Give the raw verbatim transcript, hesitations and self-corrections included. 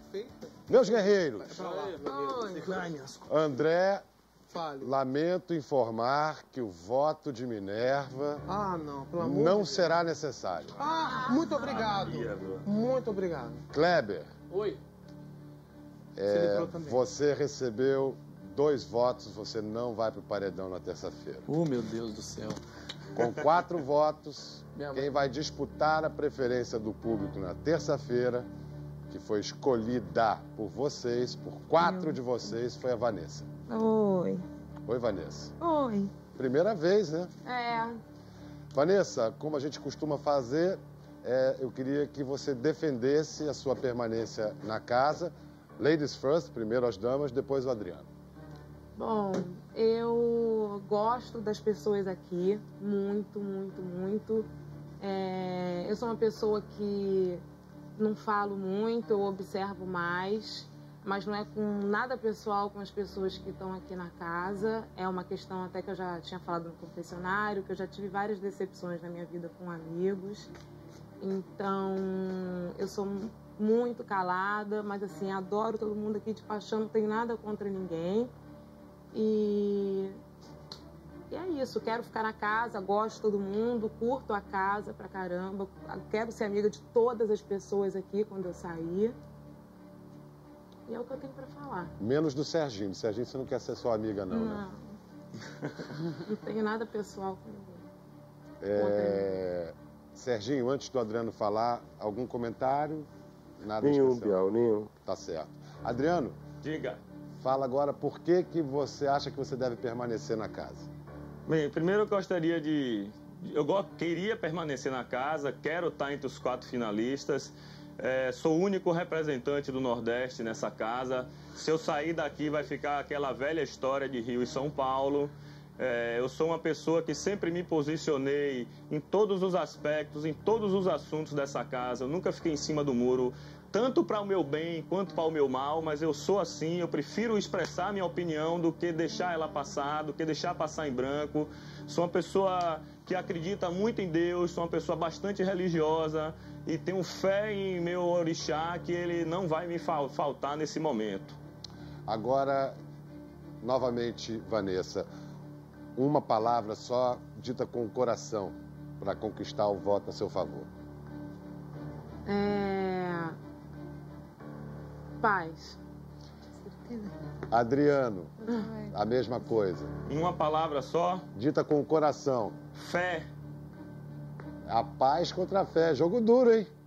feita. Meus guerreiros, André, Fale. lamento informar que o voto de Minerva Ah, não, pelo amor não de será necessário. Ah, muito obrigado. Muito obrigado. Kleber, Oi. é, você recebeu dois votos, você não vai para o paredão na terça-feira. Oh, meu Deus do céu. Com quatro votos, quem vai disputar a preferência do público na terça-feira, que foi escolhida por vocês, por quatro de vocês, foi a Vanessa. Oi. Oi, Vanessa. Oi. Primeira vez, né? É. Vanessa, como a gente costuma fazer, é, eu queria que você defendesse a sua permanência na casa. Ladies first, primeiro as damas, depois o Adriano. Bom, eu gosto das pessoas aqui, muito, muito, muito. É, eu sou uma pessoa que não falo muito, eu observo mais, mas não é com nada pessoal com as pessoas que estão aqui na casa. É uma questão até que eu já tinha falado no confessionário, que eu já tive várias decepções na minha vida com amigos. Então, eu sou muito calada, mas assim, adoro todo mundo aqui de paixão, não tenho nada contra ninguém. E, e é isso, quero ficar na casa, gosto de todo mundo, curto a casa pra caramba, quero ser amiga de todas as pessoas aqui quando eu sair. E é o que eu tenho pra falar. Menos do Serginho. Do Serginho você não quer ser sua amiga, não, Não, né? não tenho nada pessoal com ninguém. É... Serginho, antes do Adriano falar, algum comentário? Nada Nenhum, especial. Bial, nenhum. Tá certo. Adriano? Diga. Fala agora por que, que você acha que você deve permanecer na casa. Bem, primeiro eu gostaria de... Eu go- queria permanecer na casa, quero estar entre os quatro finalistas. É, sou o único representante do Nordeste nessa casa. Se eu sair daqui vai ficar aquela velha história de Rio e São Paulo. É, eu sou uma pessoa que sempre me posicionei em todos os aspectos, em todos os assuntos dessa casa. Eu nunca fiquei em cima do muro, tanto para o meu bem quanto para o meu mal, mas eu sou assim, eu prefiro expressar minha opinião do que deixar ela passar, do que deixar passar em branco. Sou uma pessoa que acredita muito em Deus, sou uma pessoa bastante religiosa e tenho fé em meu orixá que ele não vai me fal- faltar nesse momento. Agora, novamente, Vanessa, uma palavra só dita com o coração para conquistar o voto a seu favor. É... Paz. Adriano, a mesma coisa. Em uma palavra só? Dita com o coração. Fé. A paz contra a fé. Jogo duro, hein?